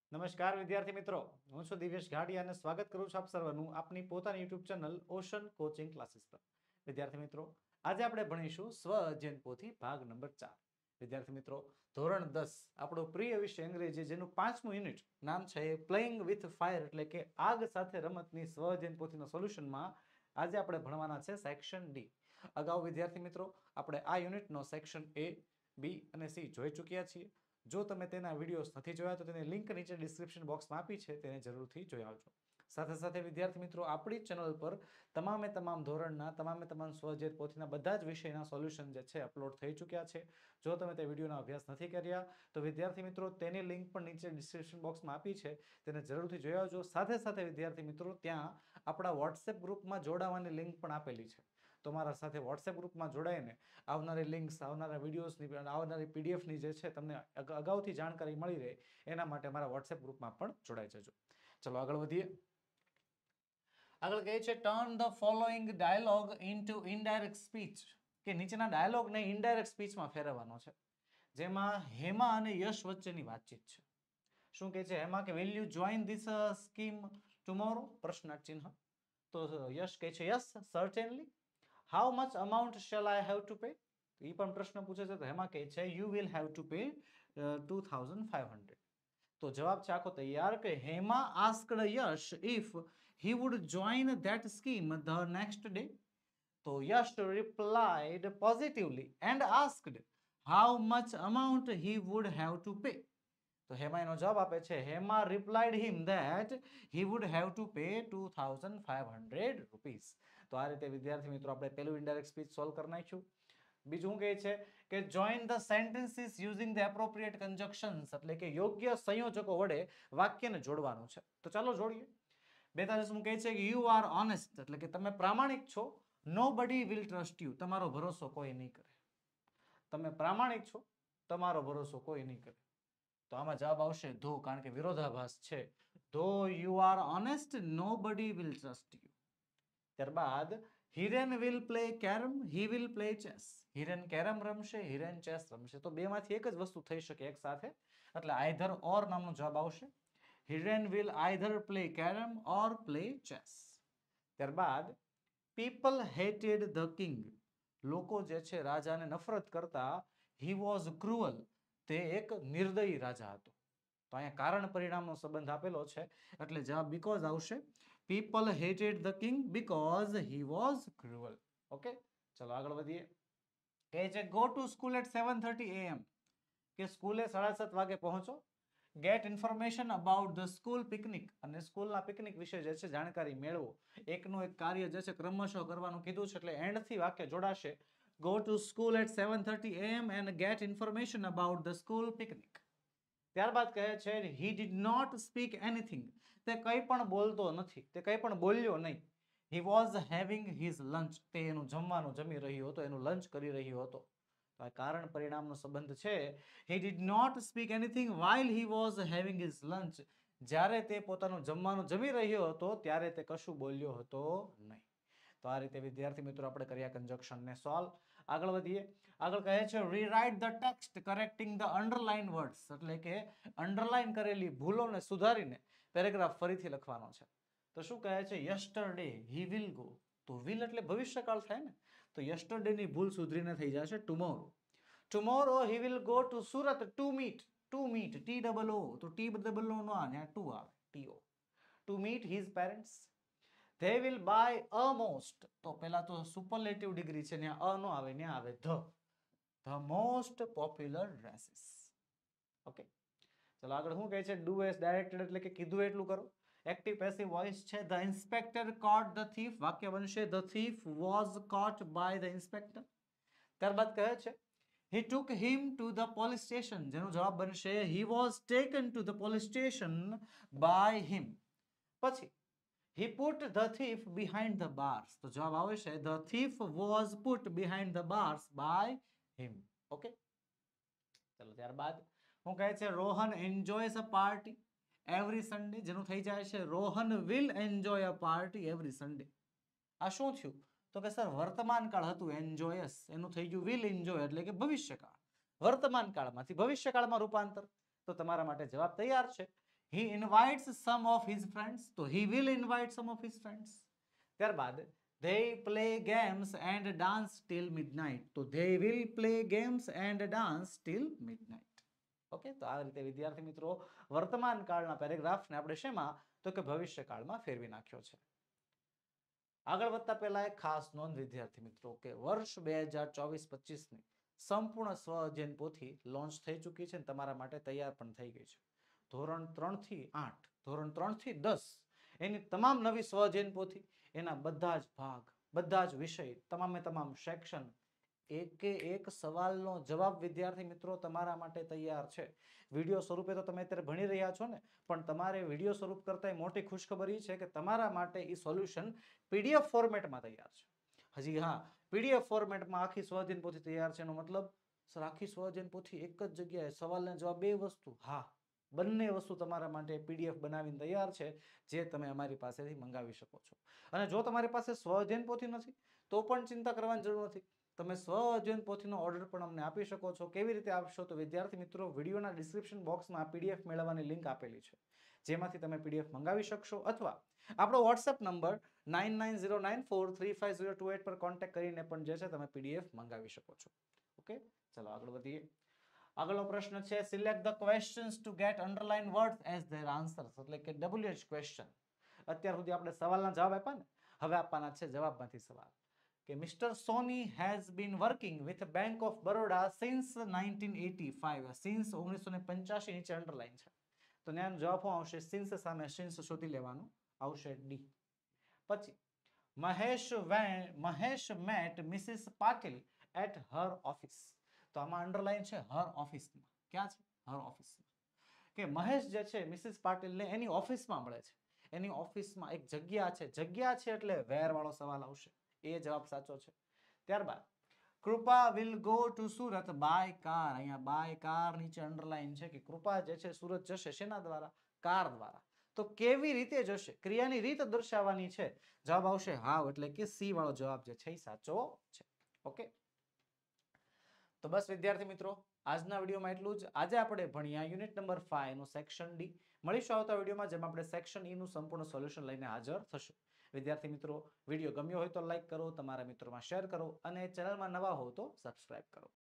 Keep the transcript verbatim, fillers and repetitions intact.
નમસ્કાર વિદ્યાર્થી મિત્રો, હું છું દિવ્યેશ ઘાડિયા અને સ્વાગત કરું છું આપ સર્વનું આપની પોતાની YouTube channel ocean coaching classes પર. વિદ્યાર્થી મિત્રો, આજે આપણે ભણીશું સ્વ અધ્યયન પોથી ભાગ નંબર ચાર. વિદ્યાર્થી મિત્રો, ધોરણ દસ આપણો પ્રિય વિષય અંગ્રેજી, જેનું પાંચમું યુનિટ નામ છે પ્લેઇંગ વિથ ફાયર, એટલે કે આગ સાથે રમતની સ્વ અધ્યયન પોથીના સોલ્યુશનમાં આજે આપણે ભણવાના છે સેક્શન ડી. અગાઉ વિદ્યાર્થી મિત્રો આપણે આ યુનિટનો સેક્શન એ, બી અને સી જોઈ ચૂક્યા છીએ. જો તમે તેના વિડીયોઝ નથી જોયા તો તેની લિંક નીચે ડિસ્ક્રિપ્શન બોક્સમાં આપી છે, તેને જરૂરથી જોઈ આવજો. સાથે સાથે વિદ્યાર્થી મિત્રો, આપણી ચેનલ પર તમામે તમામ ધોરણના તમામે તમામ સ્વઅધ્યયન પોથીના બધા જ વિષયના સોલ્યુશન જે છે અપલોડ થઈ ચૂક્યા છે. જો તમે તે વિડીયોનો અભ્યાસ નથી કર્યા તો વિદ્યાર્થી મિત્રો તેની લિંક પણ નીચે ડિસ્ક્રિપ્શન બોક્સમાં આપી છે, તેને જરૂરથી જોઈ આવજો. સાથે સાથે વિદ્યાર્થી મિત્રો, ત્યાં આપણા વોટ્સએપ ગ્રુપમાં જોડાવાની લિંક પણ આપેલી છે. તો મારા સાથે વોટ્સએપ ગ્રુપમાં જોડાઈને આવનારી લિંક્સ, આવનારા વિડીયોઝની, આવનારી પીડીએફની જે છે તમને અગાઉથી જાણકારી મળી રહે એના માટે મારા વોટ્સએપ ગ્રુપમાં પણ જોડાઈ જજો. ચલો આગળ વધીએ. આગળ કહે છે turn the following dialogue into indirect speech, કે નીચેના ડાયલોગને ઇનડાયરેક્ટ સ્પીચમાં ફેરવવાનો છે, જેમાં હેમા અને યશ વચ્ચેની વાતચીત છે. શું કહે છે હેમા કે will you join this scheme tomorrow, પ્રશ્નાર્થ ચિહ્ન. તો યશ કહે છે yes certainly. How much amount shall I have to pay, એ પણ પ્રશ્ન પૂછે છે. તો એમાં કહે છે you will have to pay two thousand five hundred. તો જવાબ છે આખો તૈયાર કે Hema asked Yash if he would join that scheme the next day. તો યશ replied positively and asked how much amount he would have to pay. તો હેમા એનો જવાબ આપે છે Hema replied him that he would have to pay two thousand five hundred rupees. તો આ રીતે વિદ્યાર્થી મિત્રો આપણે પહેલું ઇનડાયરેક્ટ સ્પીચ સોલ્વ કરી નાખ્યું. બીજું કહે છે કે join the sentences using the appropriate conjunctions, એટલે કે યોગ્ય સંયોજકો વડે વાક્યને જોડવાનું છે. તો ચાલો જોડીએ. બેતાલીસમું કહે છે કે યુ આર ઓનેસ્ટ, એટલે કે તમે પ્રામાણિક છો. નોબડી વિલ ટ્રસ્ટ યુ, તમારો ભરોસો કોઈ નહીં કરે. તમે પ્રામાણિક છો, તમારો ભરોસો કોઈ નહીં કરે. તો આમાં જવાબ આવશે ધો, કારણ કે વિરોધાભાસ છે. Though you are honest nobody will trust you. ત્યારબાદ Hiren will play carrom, he will play chess. Hiren carrom રમશે, હિરેન ચેસ રમશે. તો બેમાંથી એક જ વસ્તુ થઈ શકે એક સાથે, એટલે આઈધર ઓર નામનો જવાબ આવશે. Hiren will either play carrom or play chess. ત્યારબાદ પીપલ હેટેડ ધ કિંગ, લોકો જે છે રાજાને નફરત કરતા. હી વોઝ ક્રુઅલ, તે એક નિર્દયી રાજા હતો. તો અહીંયા કારણ પરિણામનો સંબંધ આપેલો છે, એટલે જવાબ બીકોઝ આવશે. People hated the king because he was cruel. Okay, ચલો આગળ વધીએ. કહે છે go to school at seven thirty A M, કે સ્કૂલે સાડા સાત વાગે પહોંચો. Get information about the school picnic, અને સ્કૂલના પિકનિક વિશે જે છે જાણકારી મેળવો. એકનું એક કાર્ય જે છે ક્રમશઃ કરવાનું કીધું છે, એટલે એન્ડથી વાક્ય જોડાશે. Go to school at seven thirty A M and get information about the school picnic. ત્યારબાદ કહે છે he did not speak anything, તે કંઈ પણ બોલતો નથી, તે કંઈ પણ બોલ્યો નહીં. He was having his lunch, તે એનું જમવાનું જમી રહ્યો હતો, એનું લંચ કરી રહ્યો હતો. તો આ કારણ પરિણામનો સંબંધ છે. He did not speak anything while he was having his lunch, જ્યારે તે પોતાનું જમવાનું જમી રહ્યો હતો ત્યારે તે કશું બોલ્યો હતો નહીં. તો આ રીતે વિદ્યાર્થી મિત્રો આપણે કર્યા કન્જક્શનને સોલ્વ. આગળ વધીએ. આગળ કહે છે rewrite the text correcting the underline words, એટલે કે અંડરલાઇન કરેલી ભૂલોને સુધારીને પેરેગ્રાફ ફરીથી લખવાનો છે. તો શું કહે છે યસ્ટરડે હી વિલ ગો, તો વિલ એટલે ભવિષ્યકાળ થાય ને, તો યસ્ટરડે ની ભૂલ સુધરીને થઈ જશે tomorrow. Tomorrow he will go to Surat to meet, to meet T double O, તો ટી ડબલ ઓ નો આ ટુ આવે, T O, to meet his parents. They will buy a most, તો પેલા તો સુપરલેટિવ ડિગ્રી છે, ત્યાં અ નો આવે, ત્યાં આવે the. The most popular dresses. Okay, ચલો આગળ શું કહે છે ડુ એસ ડાયરેક્ટેડ, એટલે કે કીધું એટલું કરો. એક્ટિવ પેસિવ વોઇસ છે. The inspector caught the thief, વાક્ય બનશે the thief was caught by the inspector. ત્યારબાદ કહે છે he took him to the police station, જેનો જવાબ બનશે he was taken to the police station by him. પછી he put the thief behind the bars, તો જવાબ આવે છે the thief was put behind the bars by him. Okay, ચલો ત્યારબાદ હું કહે છે Rohan enjoys a party every Sunday, જેનું થઈ જાય છે Rohan will enjoy a party every Sunday. આ શું થયું તો કે સર વર્તમાન કાળ હતું enjoys, એનું થઈ ગયું will enjoy, એટલે કે ભવિષ્યકાળ. વર્તમાન કાળમાંથી ભવિષ્યકાળમાં રૂપાંતર. તો તમારા માટે જવાબ તૈયાર છે. he invites some of his friends, તો he will invite some of his friends. ત્યારબાદ they play games and dance till midnight, તો they will play games and dance till midnight. Okay, તો આ રીતે વિદ્યાર્થી મિત્રો વર્તમાન કાળના પેરેગ્રાફને આપણે શેમાં, તો કે ભવિષ્ય કાળમાં ફેરવી નાખ્યો છે. આગળ વધતા પહેલા એક ખાસ નોંધ વિદ્યાર્થી મિત્રો કે વર્ષ બે હજાર ચોવીસ પચીસ ની સંપૂર્ણ સ્વ અધ્યયન પોથી લોન્ચ થઈ ચૂકી છે અને તમારા માટે તૈયાર પણ થઈ ગઈ છે. ધોરણ ત્રણ થી આઠ, ધોરણ ત્રણ થી દસ એની તમામ નવી સ્વ અધ્યયન પોથી, એના બધા જ ભાગ, બધા જ વિષય, તમામે તમામ સેક્શન, એકે એક સવાલનો જવાબ વિદ્યાર્થી મિત્રો તમારા માટે તૈયાર છે. વિડીયો સ્વરૂપે તો તમે અત્યારે ભણી રહ્યા છો ને, પણ તમારે વિડીયો સ્વરૂપ કરતા મોટી ખુશખબર એ છે કે તમારા માટે એ સોલ્યુશન પીડીએફ ફોર્મેટમાં તૈયાર છે. હજી હા, પીડીએફ ફોર્મેટમાં આખી સ્વ અધ્યયન પોથી તૈયાર છે એનો મતલબ સર આખી સ્વ અધ્યયન પોથી એક જ જગ્યાએ સવાલને જવાબ બે વસ્તુ, હા બંને વસ્તુ તમારા માટે પીડીએફ બનાવીને તૈયાર છે, જે તમે અમારી પાસેથી મંગાવી શકો છો. અને જો તમારી પાસે સ્વ અધ્યયન પોથી નથી તો પણ ચિંતા કરવાની જરૂર નથી. તમે સ્વ અધ્યયન પોથીનો ઓર્ડર પણ અમને આપી શકો છો. કેવી રીતે આપશો, તો વિદ્યાર્થી મિત્રો વિડીયોના ડિસ્ક્રિપ્શન બોક્સમાં પીડીએફ મેળવવાની લિંક આપેલી છે, જેમાંથી તમે પીડીએફ મંગાવી શકશો, અથવા આપણો WhatsApp number nine nine zero nine four three five zero two eight પર કોન્ટેક્ટ કરીને પણ જે છે તમે પીડીએફ મંગાવી શકો છો. ઓકે, ચલો આગળ વધીએ. આગળનો પ્રશ્ન છે select the questions to get underline words as their answers, એટલે કે ડબલ્યુએચ ક્વેશ્ચન. અત્યાર સુધી આપણે સવાલના જવાબ આપ્યા ને, હવે આપવાના છે જવાબમાંથી સવાલ. કે Mister Soni has been working with bank of Baroda since nineteen eighty five. Since ઓગણીસો ને પંચ્યાસી નીચે અંડરલાઇન છે, તો ત્યાંનો જવાબ શું આવશે? સિન્સ સામે સિન્સ શોધી લેવાનું આવશે, ડી. પછી Mahesh when Mahesh met Mrs Patil at her office, તો આમાં અંડરલાઇન છે હર ઓફિસમાં. ક્યાં છે? હર ઓફિસમાં. કે મહેશ જે છે મિસિસ પાટીલને એની ઓફિસમાં મળે છે. એની ઓફિસમાં એક જગ્યા છે, જગ્યા છે એટલે વેર વાળો સવાલ આવશે, એ જવાબ સાચો છે. ત્યારબાદ Kripa will go to Surat by car, અહીંયા બાય કાર નીચે અંડરલાઇન છે કે કૃપા જે છે સુરત જશે શેના દ્વારા? કાર દ્વારા. તો કેવી રીતે જશે, ક્રિયાની રીત દર્શાવવાની છે, જવાબ આવશે હાવ, એટલે કે સી વાળો જવાબ જે છે એ સાચો છે. ઓકે, તો બસ વિદ્યાર્થી મિત્રો આજના વિડીયોમાં એટલું જ. આજે આપણે ભણ્યા યુનિટ નંબર ફાઈવ નું સેક્શન ડી. મળીશું આવતા વિડીયોમાં, જેમાં આપણે સેક્શન ઈ નું સંપૂર્ણ સોલ્યુશન લઈને હાજર થશું. વિદ્યાર્થી મિત્રો વિડીયો ગમ્યો હોય તો લાઈક કરો, તમારા મિત્રોમાં શેર કરો, અને ચેનલમાં નવા હો તો સબસ્ક્રાઇબ કરો.